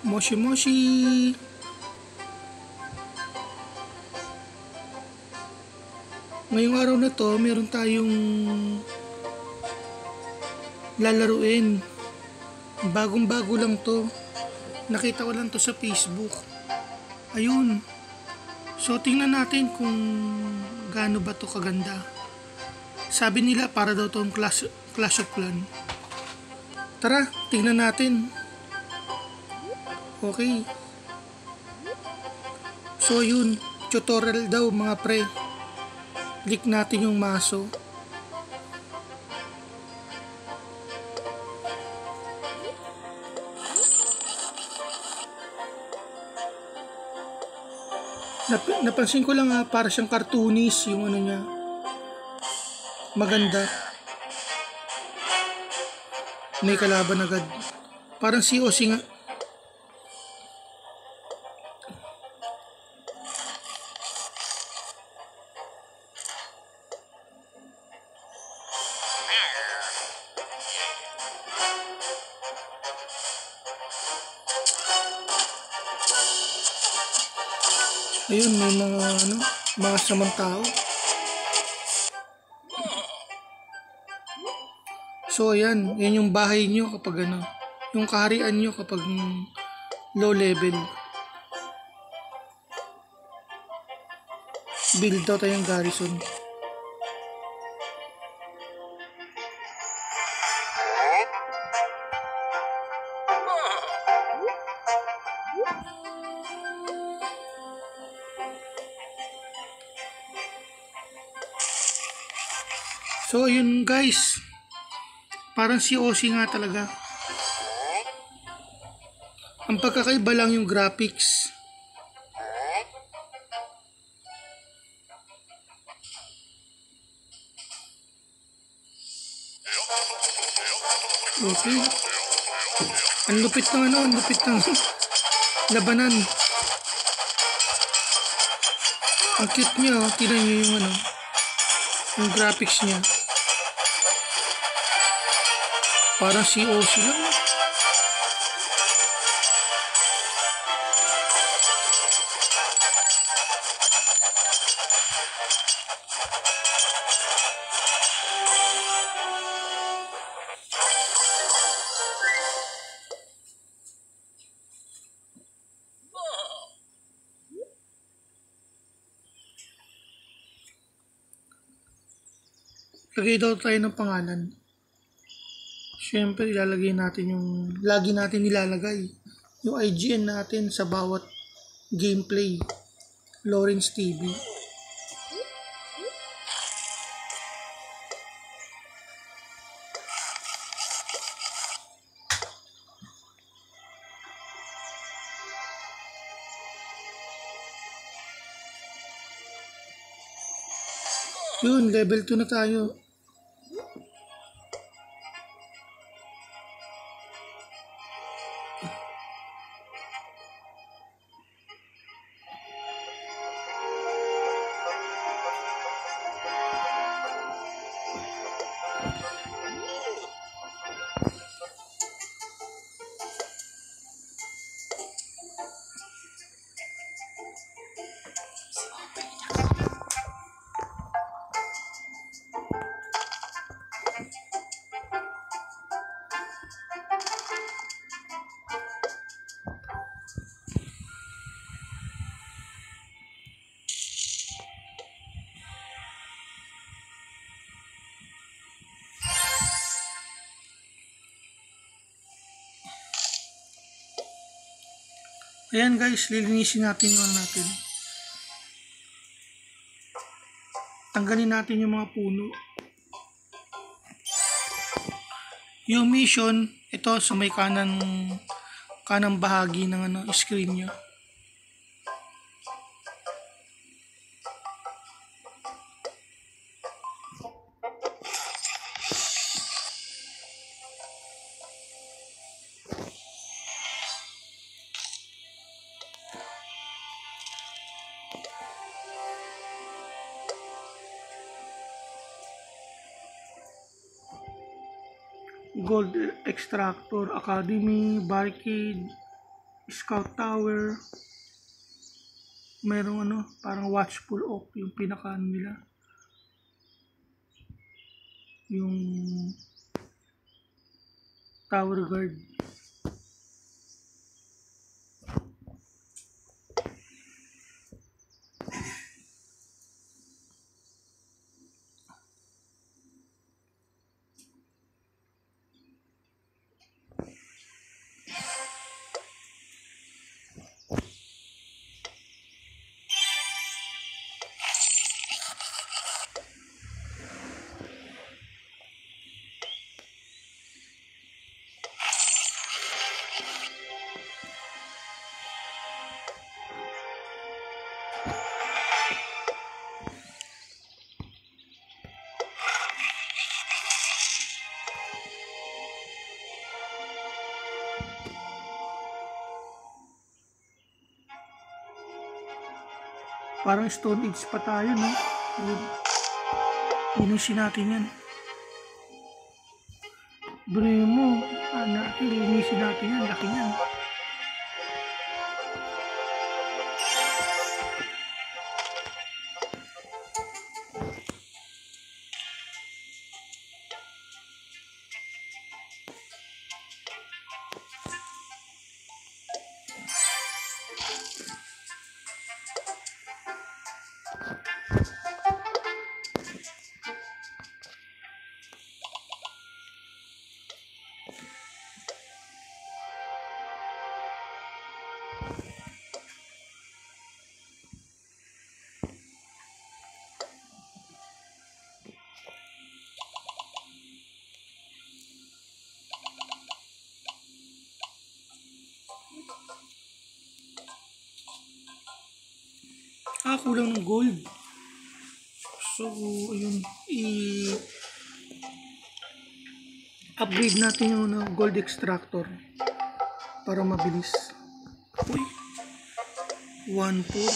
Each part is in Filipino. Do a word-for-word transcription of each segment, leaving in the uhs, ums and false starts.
Moshi Moshi! Ngayong araw na to, meron tayong lalaruin. Bagong bago lang to. Nakita ko lang to sa Facebook. Ayun. So tingnan natin kung gaano ba to kaganda. Sabi nila para daw tong Clash, Clash of Clans. Tara, tingnan natin. Okay. So yun, tutorial daw mga pre. Click natin yung maso. Nap- napansin ko lang ha, para siyang cartoonish yung ano niya. Maganda. May kalaban agad. Parang si Osi nga. Ayun, may mga ano, mga samang tao. So ayan, yan yung bahay nyo kapag ano, yung kaharian nyo kapag mm, low level. Build daw tayong garrison. So ayun guys, parang si Osi nga talaga. Ang pagkakaiba lang yung graphics. Okay. Ang lupit ng ano, ang lupit ng labanan. Ang cute niya, oh. Tignan niyo yung ano, yung graphics niya. Parang si Osi lang. Lagay daw tayo ng pangalan. Siyempre, ilalagay natin yung lagi natin nilalagay. Yung I G N natin sa bawat gameplay. Lawrence T V. Yun, level two na tayo. Ayan guys, lilinisin natin yung ano natin. Tanggalin natin yung mga puno. Yung mission, ito sa may kanan kanang bahagi ng ano, screen nyo. Gold Extractor Academy, Barricade, Scout Tower. Merong ano, parang Watchful Oak, yung pinaka ano nila. Yung Tower Guard. Parang Stone Age pa tayo, no? Linisin natin yan. Bro mo, anak, linisin natin yan. Laki yan. Ah, kulang ng gold. So, ayun, i-upgrade natin yung uh, gold extractor para mabilis. Uy, one four.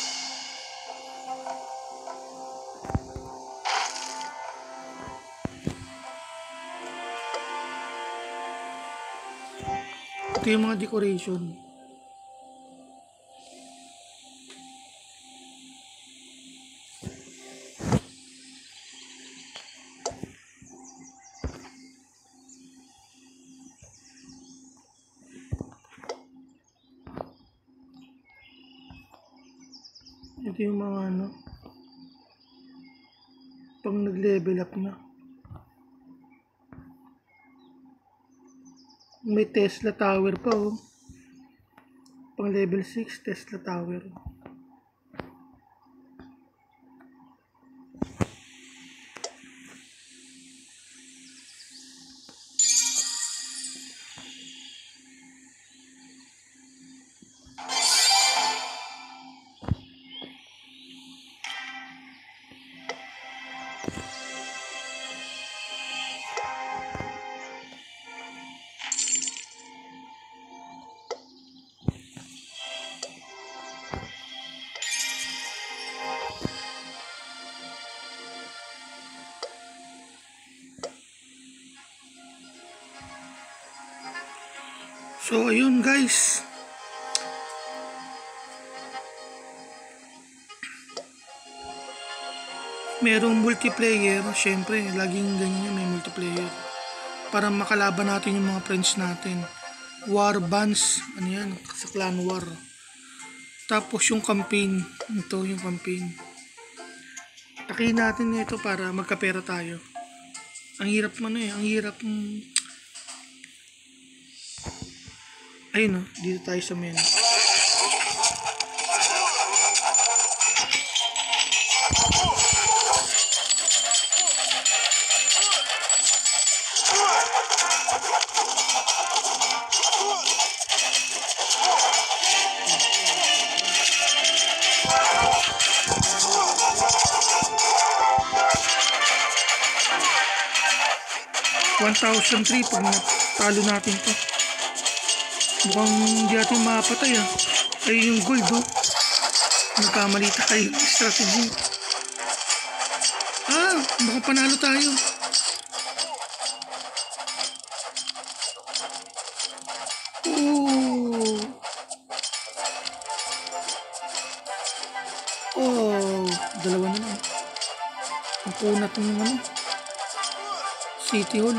Ito yung mga decoration. Ito yung mga ano, pang nag-level up na. May Tesla Tower pa, oh. Pang level six, Tesla Tower. So, ayun guys. Merong multiplayer. Syempre, laging ganyan may multiplayer. Para makalaban natin yung mga friends natin. War bands. Ano yan? Sa clan war. Tapos yung campaign. Ito yung campaign. Takihin natin ito para magkapera tayo. Ang hirap man eh. Ang hirap... Mm, ayun, oh, dito tayo sa menu. one thousand three pag natalo natin to. Mukhang hindi natin mapatay ah. Ay yung gold oh. Nagkamali tayo strategy. Ah, baka panalo tayo. Oh. makunat ng ano, City Hall.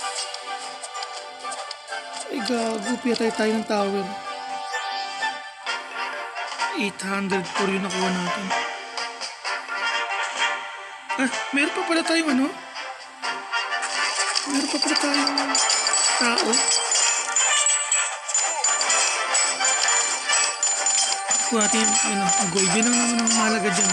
Ay gago, pinatay tayo ng tower. eight hundred four yung nakuha natin. Ah, meron pa pala tayong ano? Meron pa pala tayong tao. Kung natin, ano, gold. Yun ang naman ang mahalaga dyan.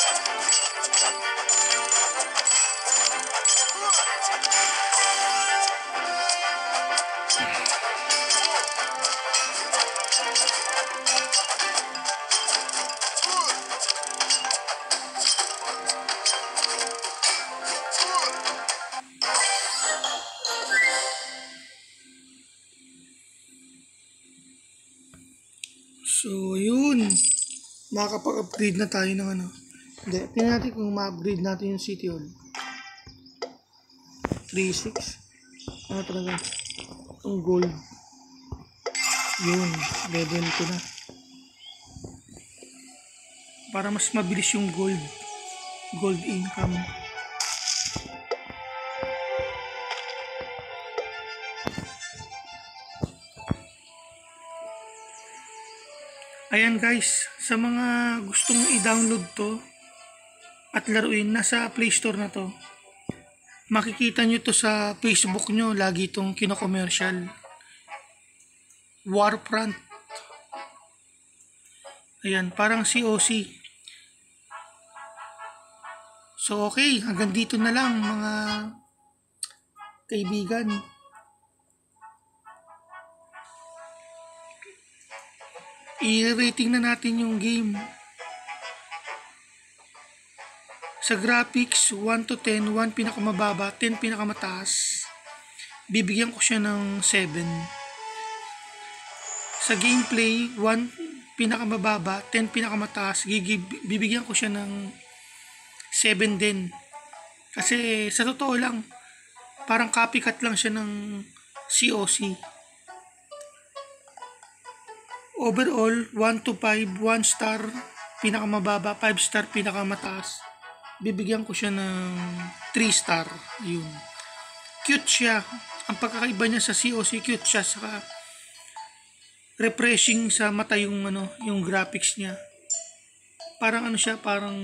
So, yun. Makakapag-upgrade na tayo ng ano. Hindi, tingnan natin kung ma-upgrade natin yung City Hall. three six. Ano talaga? Ang gold. Yun, level ko na. Para mas mabilis yung gold. Gold income. Ayan guys, sa mga gustong i-download to at laruin, nasa Play Store na to. Makikita nyo to sa Facebook nyo, lagi itong kino-commercial. Warfront. Ayan, parang C O C. So okay, hanggang dito na lang mga kaibigan. I-rating na natin yung game. Sa graphics, one to ten, one pinakamababa, ten pinakamataas. Bibigyan ko siya ng seven. Sa gameplay, one pinakamababa, ten pinakamataas. Bibigyan ko siya ng seven din. Kasi sa totoo lang, parang copycat lang siya ng C O C. Overall, one to five, one star pinakamababa, five star pinakamataas. Bibigyan ko siya ng three star. Yun. Cute siya. Ang pagkakaiba niya sa C O C, cute siya. Saka refreshing sa mata yung ano, yung graphics niya. Parang ano siya, parang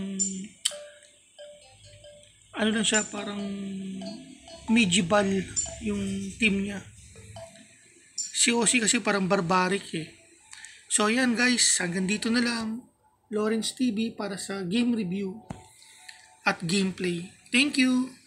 ano lang siya, parang medieval yung team niya. C O C kasi parang barbaric eh. So ayan guys, hanggang dito na lang. Lawrence T V para sa game review at gameplay. Thank you!